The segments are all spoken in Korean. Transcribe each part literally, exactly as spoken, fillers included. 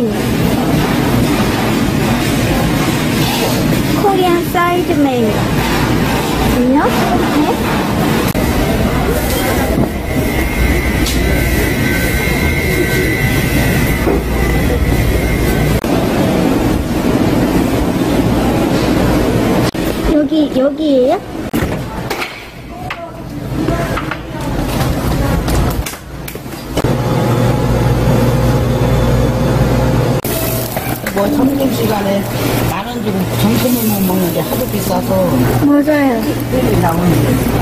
코리안 사이드 메뉴. 안녕? 네? 여기, 여기에요? 뭐 점심시간에 만 원 주고 점심을 먹는 게 하도 비싸서 맞아요. 특별히 나오는데.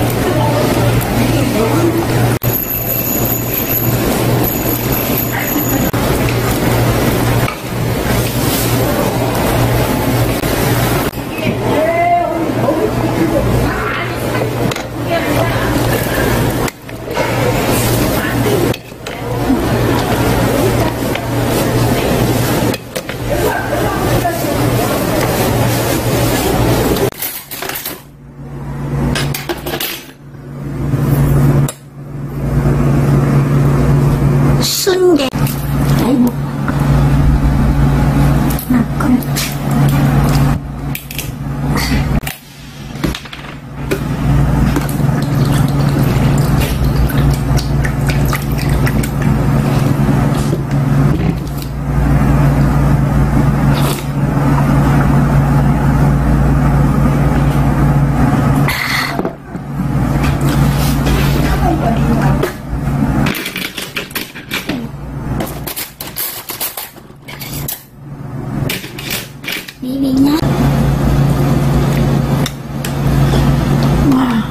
순대. 아이고. 아, 그래. 비비냐? 와.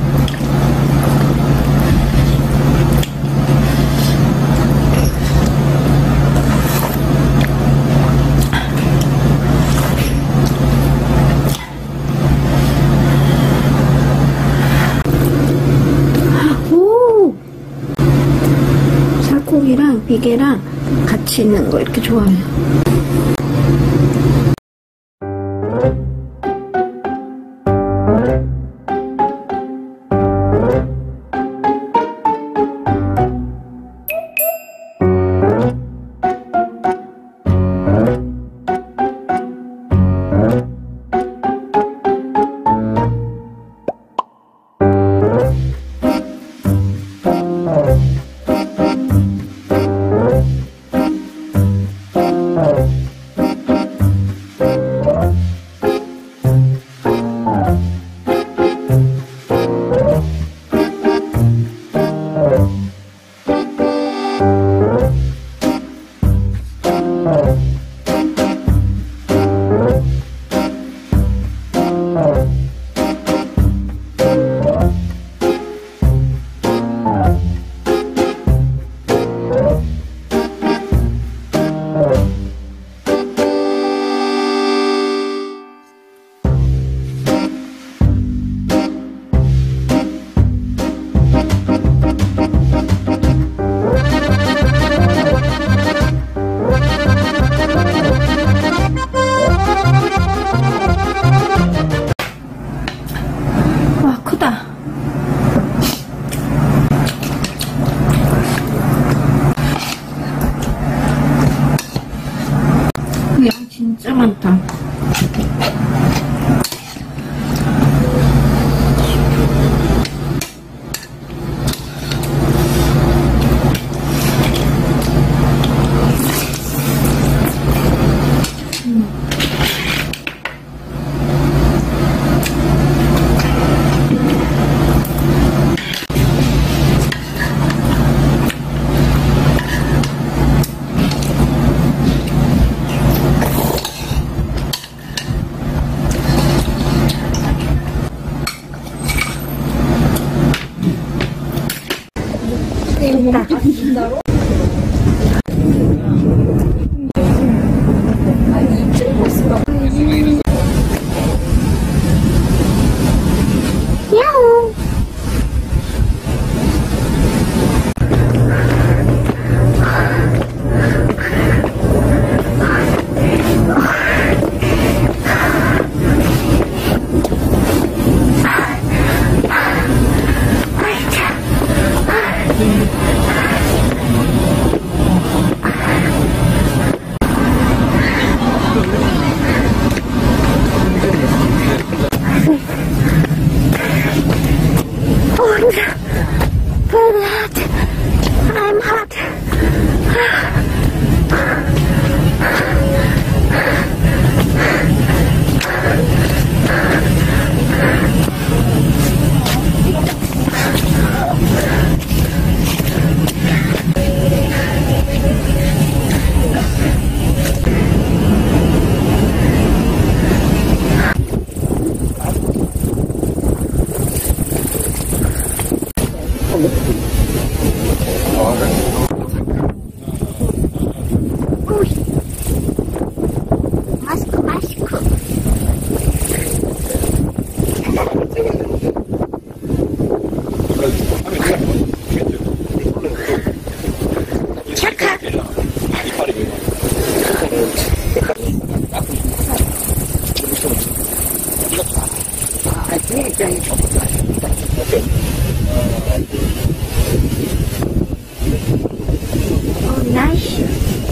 오! 살코기랑 비계랑 같이 있는 거 이렇게 좋아해요. 와, 크다. 양 진짜 많다. 재밌다. 야호. 굉장히 좋아요. 어, 나이스.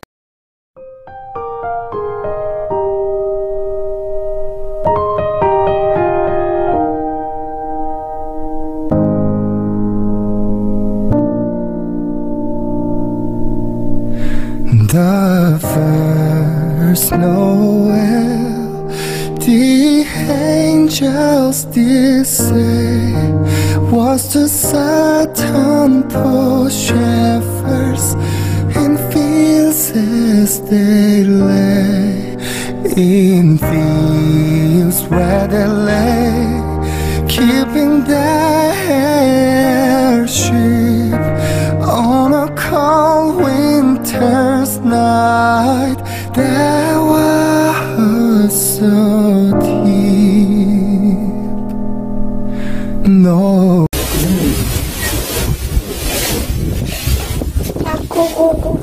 The first Noel, the angels did say, was to Satan poor shepherds in fields as they lay, in fields where they lay, keeping their sheep on a cold winter's night that was so deep. No. 고고고.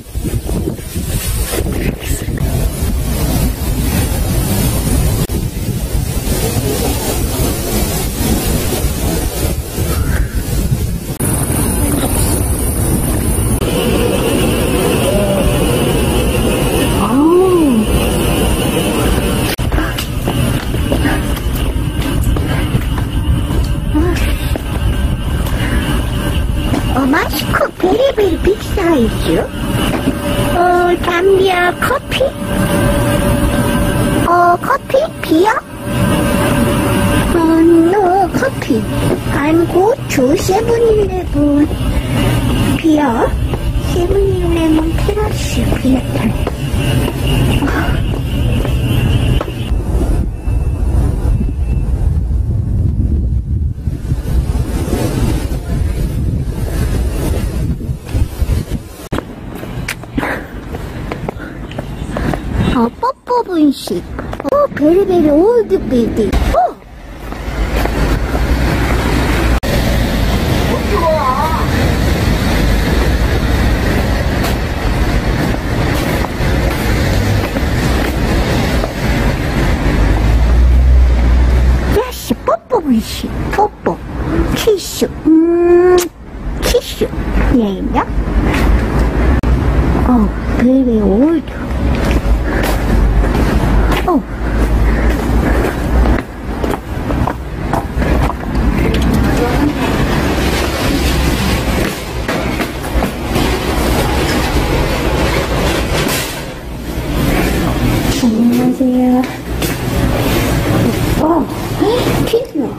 어, 맛있고 베리베리 빅사이즈. 어, 담비야 커피? 어, 커피? 비어? 어, no, 커피. I'm good to 세븐일레븐. 비어? 세븐일레븐 테라스 비어탈. 어, 뽀뽀 분식. 어, 베리베리 올드 베이비. 어! 야씨, 뽀뽀 분식. 뽀뽀. 키슈. 음, 키슈. 얘냐? 어, 베리베리 올드. 어. 안녕하세요. 어, 피규어.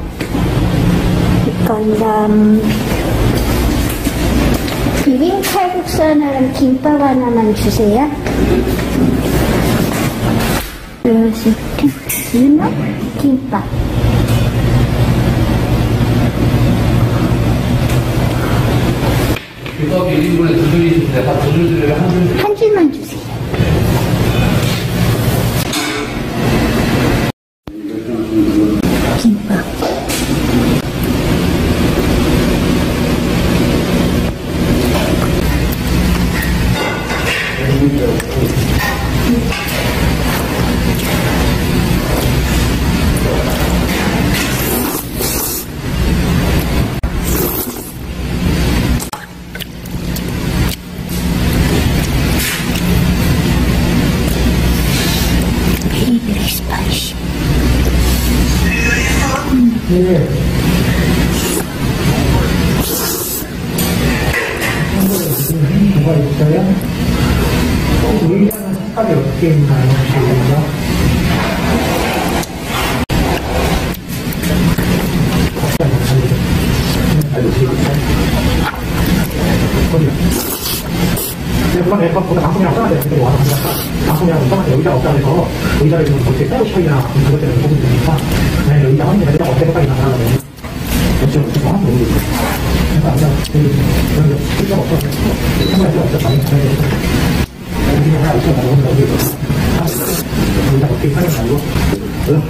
건담. 비빔 칼국수 하나랑 김밥 하나만 주세요. 그래서 윤호 김밥. 김밥이 일 인분에 두 줄이 있는데 다 두 줄 드려요? 한 줄? 한 줄만 주세요. 김밥. 베리베리 스파이시. 네. 뭐가 있어요? 의자는 색깔이 어떻게 있나요? 혹시 의자? 그건 앨범보다 방송이랑 써야 되는데 와서 방송이랑 써야 의자가 없다고 해서 의자를 좀 어떻게 새로 처리나 그것 때문에 보면 되니까 만약에 의자 확인해야 되면 어떻게 색깔이 나가려면 어쩌고 어쩌고 하면 모르겠어요. 그래서 아니라 그런 게 필요가 없어서 상관이 필요 없어서 많이 잘해야 되니까 우리는 하나 있어서 너무 너무 의자 어떻게 사용하는 거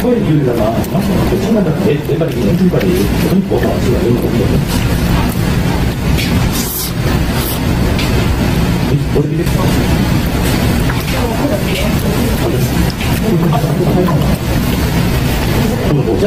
그거에 기울이다가, 청간다, 내, 내 발이 그냥 줄 발이, 그건 뭐가 왔어, 이런 거 없거든. 어디 이렇게 그거 뭐지?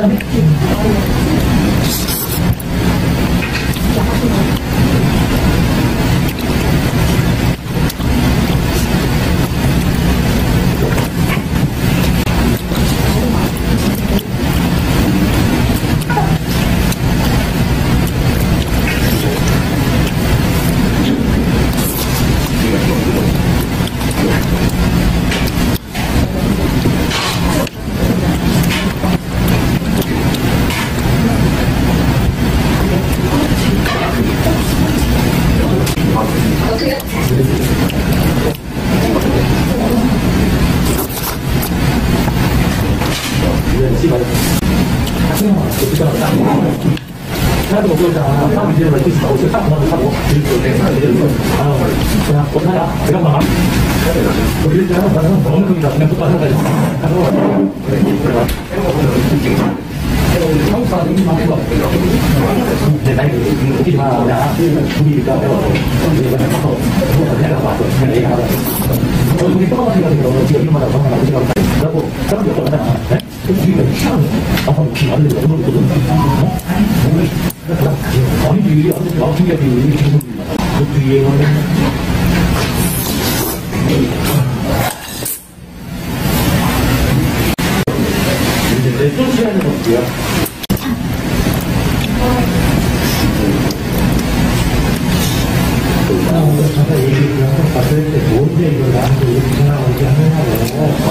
하나도 못 그러잖아. 사람 이제는 막 이렇게 나오고, 딱 그만 하고, 이렇게 내 사람 이제는, 아, 그냥 못하냐? 내가 막, 우리 때는 나는 너무 크기다. 그냥 똑바로 하자. 가서, 그래, 그래. 한국 사람 이기만 해봐. 내 나이 웃기지 마. 그냥, 우리가 내가, 우리가 가서, 내가 봤어. 내가 얘기하다. 어, 우리 똑같은 거 같은 지금 이런 말하고 하나 생각하고, 그러고, 사람이 어떤 거잖아. 그럼 우리가 희한해. 아, 웃기지 마. 내가 너무 웃거든. 아니, 이게 아주 마음속에 이렇게 계속 그 뒤에 이제 내 쫓아야는 어때요? 잠깐 얘기를 한번 봤을 때 뭔데 이걸 나한테 이렇게 생각하고 이렇게 하느냐고